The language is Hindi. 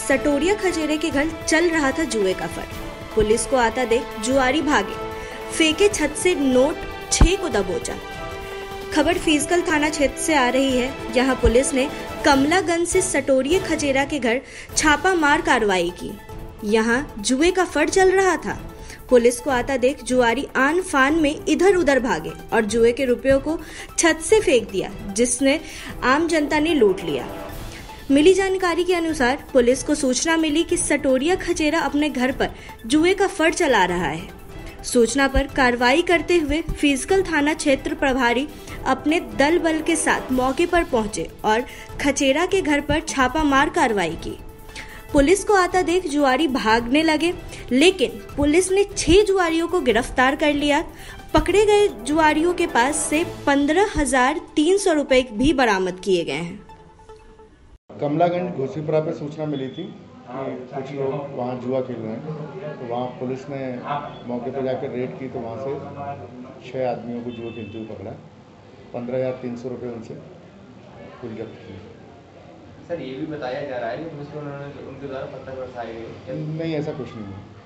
सटोरिया खजेरे के घर चल रहा था जुए का फड़। पुलिस को आता देख जुआरी भागे, फेंके छत से नोट 6 को दबोचा। खबर फीसगल थाना क्षेत्र से आ रही है। यहाँ पुलिस ने कमलागंज से सटोरिया खजेरा के घर छापामार कार्रवाई की। यहाँ जुए का फड़ चल रहा था। पुलिस को आता देख जुआरी आन फान में इधर उधर भागे और जुए के रुपयों को छत से फेंक दिया, जिसने आम जनता ने लूट लिया। मिली जानकारी के अनुसार पुलिस को सूचना मिली कि सटोरिया खजेरा अपने घर पर जुए का फड़ चला रहा है। सूचना पर कार्रवाई करते हुए फीसगल थाना क्षेत्र प्रभारी अपने दल बल के साथ मौके पर पहुंचे और खचेरा के घर पर छापामार कार्रवाई की। पुलिस को आता देख जुआरी भागने लगे, लेकिन पुलिस ने 6 जुआरियों को गिरफ्तार कर लिया। पकड़े गए जुआरियों के पास से 15,300 रुपए भी बरामद किए गए हैं। कमलागंज घोसीपुरा पे सूचना मिली थी कि कुछ लोग वहाँ जुआ खेल रहे हैं, तो वहाँ पुलिस ने मौके पर जाकर रेड की तो वहाँ से 6 आदमियों को जुआ खेलते हुए पकड़ा। 15,300 रुपये उनसे कुल जब्त किए। सर, ये भी बताया जा रहा है कि पुलिस को उनके द्वारा पत्थर बरसाए गए। नहीं, ऐसा कुछ नहीं है।